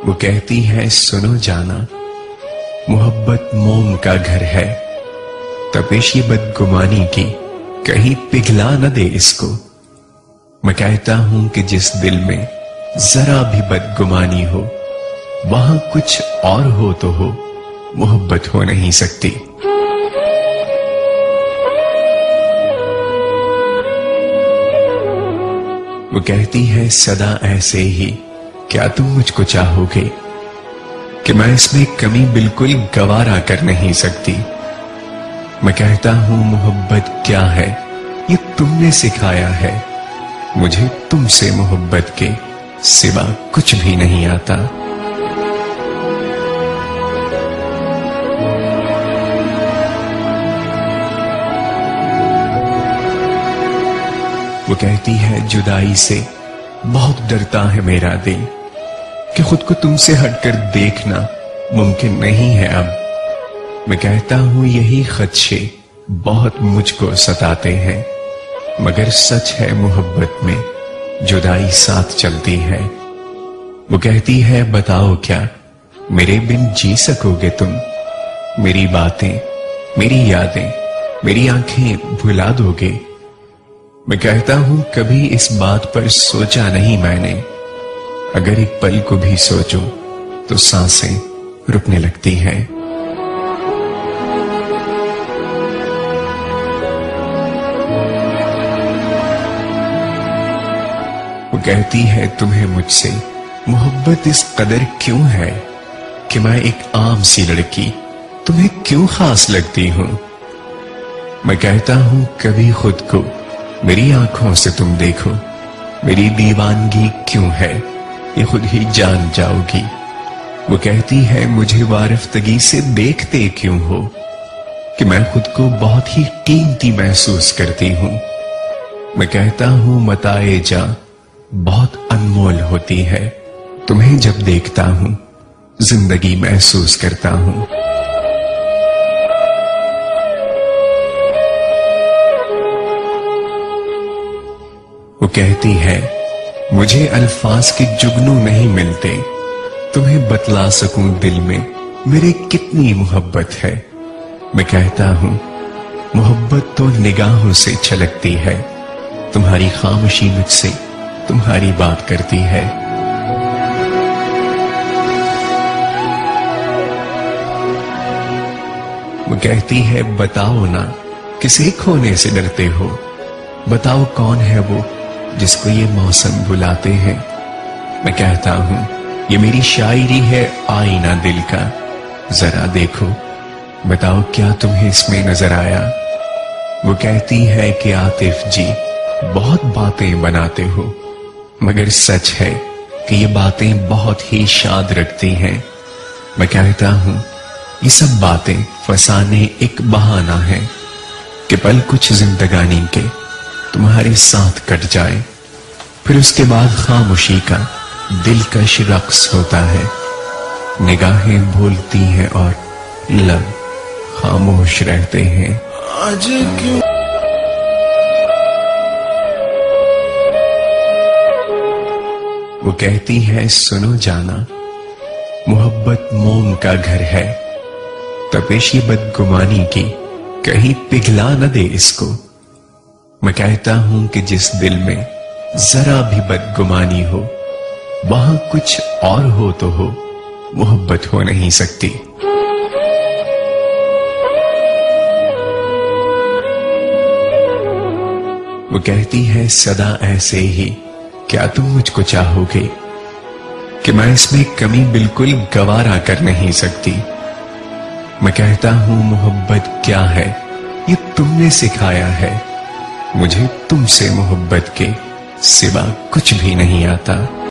वो कहती है सुनो जाना, मोहब्बत मोम का घर है, तपिश ये बदगुमानी की कहीं पिघला न दे इसको। मैं कहता हूं कि जिस दिल में जरा भी बदगुमानी हो, वहां कुछ और हो तो हो, मोहब्बत हो नहीं सकती। वो कहती है सदा ऐसे ही क्या तुम मुझको चाहोगे, कि मैं इसमें कमी बिल्कुल गवारा कर नहीं सकती। मैं कहता हूं मोहब्बत क्या है ये तुमने सिखाया है, मुझे तुमसे मोहब्बत के सिवा कुछ भी नहीं आता। वो कहती है जुदाई से बहुत डरता है मेरा दिल, कि खुद को तुमसे हटकर देखना मुमकिन नहीं है अब। मैं कहता हूं यही खदशे बहुत मुझको सताते हैं, मगर सच है मोहब्बत में जुदाई साथ चलती है। वो कहती है बताओ क्या मेरे बिन जी सकोगे तुम, मेरी बातें मेरी यादें मेरी आंखें भुला दोगे। मैं कहता हूं कभी इस बात पर सोचा नहीं मैंने, अगर एक पल को भी सोचूं तो सांसें रुकने लगती हैं। वो कहती है तुम्हें मुझसे मोहब्बत इस कदर क्यों है, कि मैं एक आम सी लड़की तुम्हें क्यों खास लगती हूं। मैं कहता हूं कभी खुद को मेरी आंखों से तुम देखो, मेरी दीवानगी क्यों है ये खुद ही जान जाओगी। वो कहती है मुझे वारिफ्तगी से देखते क्यों हो, कि मैं खुद को बहुत ही कीमती महसूस करती हूं। मैं कहता हूं मताए जा बहुत अनमोल होती है, तुम्हें जब देखता हूं जिंदगी महसूस करता हूं। वो कहती है मुझे अल्फाज के जुगनू नहीं मिलते, तुम्हें बतला सकूं दिल में मेरे कितनी मोहब्बत है। मैं कहता हूं मोहब्बत तो निगाहों से छलकती है, तुम्हारी खामोशी मुझसे तुम्हारी बात करती है। वो कहती है बताओ ना किसे खोने से डरते हो, बताओ कौन है वो जिसको ये मौसम बुलाते हैं। मैं कहता हूं ये मेरी शायरी है आईना दिल का, जरा देखो बताओ क्या तुम्हें इसमें नजर आया। वो कहती है कि आतिफ जी बहुत बातें बनाते हो, मगर सच है कि ये बातें बहुत ही शाद रखती हैं। मैं कहता हूं ये सब बातें फसाने एक बहाना है, कि पल कुछ जिंदगानी के तुम्हारे साथ कट जाए, फिर उसके बाद खामोशी का दिलकश रक्स होता है। निगाहें भूलती हैं और लब खामोश रहते हैं। आज क्यों वो कहती है सुनो जाना, मोहब्बत मोम का घर है, तपिश ये बदगुमानी की कहीं पिघला न दे इसको। मैं कहता हूं कि जिस दिल में जरा भी बदगुमानी हो, वहां कुछ और हो तो हो, मोहब्बत हो नहीं सकती। वो कहती है सदा ऐसे ही क्या तुम मुझको चाहोगे, कि मैं इसमें कमी बिल्कुल गवारा कर नहीं सकती। मैं कहता हूं मोहब्बत क्या है ये तुमने सिखाया है, मुझे तुमसे मोहब्बत के सिवा कुछ भी नहीं आता।